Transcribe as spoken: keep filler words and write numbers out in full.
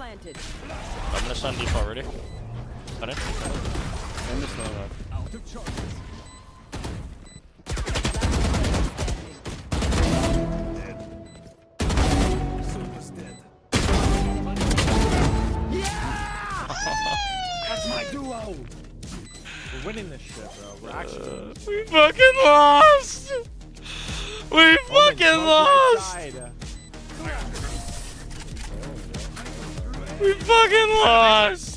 planted. I'm gonna stun default already. Got it. I'm just not up. Out of charges. Super's dead. Yeah! That's my duo. We're winning this shit, bro. We're actually. Uh, we fucking lost. We fucking lost. We fucking lost.